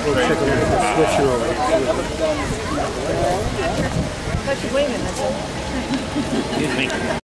We'll take a look at the switcher over. Excuse me.